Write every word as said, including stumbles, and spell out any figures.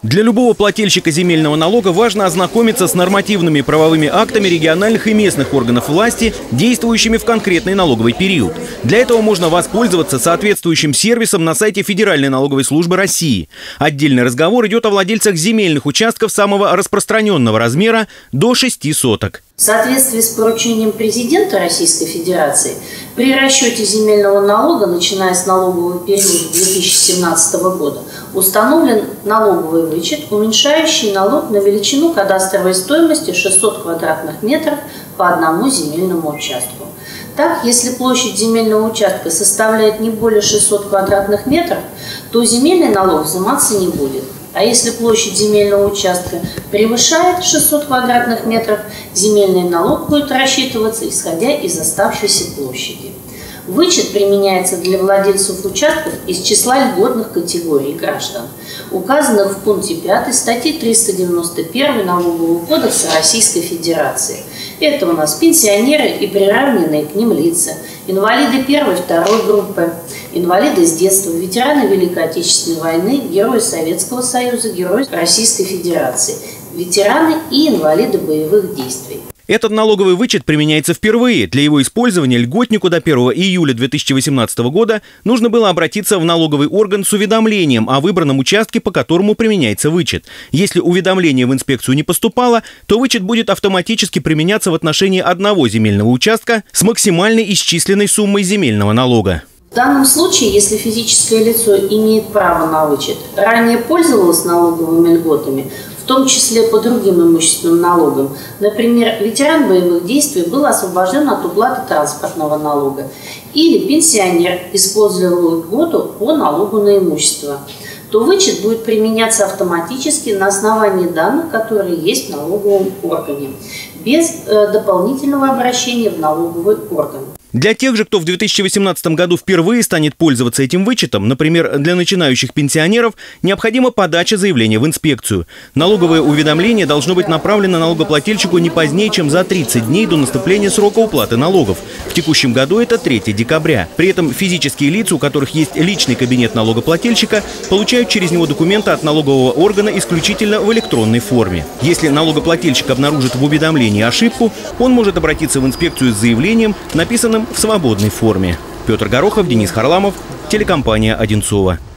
Для любого плательщика земельного налога важно ознакомиться с нормативными правовыми актами региональных и местных органов власти, действующими в конкретный налоговый период. Для этого можно воспользоваться соответствующим сервисом на сайте Федеральной налоговой службы России. Отдельный разговор идет о владельцах земельных участков самого распространенного размера до шести соток. В соответствии с поручением президента Российской Федерации, при расчете земельного налога, начиная с налогового периода две тысячи семнадцатого года, установлен налоговый вычет, уменьшающий налог на величину кадастровой стоимости шестьсот квадратных метров по одному земельному участку. Так, если площадь земельного участка составляет не более шестисот квадратных метров, то земельный налог взиматься не будет. А если площадь земельного участка превышает шестьсот квадратных метров, земельный налог будет рассчитываться, исходя из оставшейся площади. Вычет применяется для владельцев участков из числа льготных категорий граждан, указанных в пункте пятом статьи триста девяносто первой Налогового кодекса Российской Федерации. Это у нас пенсионеры и приравненные к ним лица, инвалиды первой и второй группы, инвалиды с детства, ветераны Великой Отечественной войны, герои Советского Союза, герои Российской Федерации, ветераны и инвалиды боевых действий. Этот налоговый вычет применяется впервые. Для его использования льготнику до первого июля две тысячи восемнадцатого года нужно было обратиться в налоговый орган с уведомлением о выбранном участке, по которому применяется вычет. Если уведомление в инспекцию не поступало, то вычет будет автоматически применяться в отношении одного земельного участка с максимальной исчисленной суммой земельного налога. В данном случае, если физическое лицо имеет право на вычет, ранее пользовалось налоговыми льготами, в том числе по другим имущественным налогам. Например, ветеран боевых действий был освобожден от уплаты транспортного налога. Или пенсионер использовал льготу по налогу на имущество. То вычет будет применяться автоматически на основании данных, которые есть в налоговом органе, без э, дополнительного обращения в налоговый орган. Для тех же, кто в две тысячи восемнадцатом году впервые станет пользоваться этим вычетом, например, для начинающих пенсионеров, необходима подача заявления в инспекцию. Налоговое уведомление должно быть направлено налогоплательщику не позднее, чем за тридцать дней до наступления срока уплаты налогов. В текущем году это третьего декабря. При этом физические лица, у которых есть личный кабинет налогоплательщика, получают через него документы от налогового органа исключительно в электронной форме. Если налогоплательщик обнаружит в уведомлении ошибку, он может обратиться в инспекцию с заявлением, написанным в свободной форме. Петр Горохов, Денис Харламов, телекомпания «Одинцово».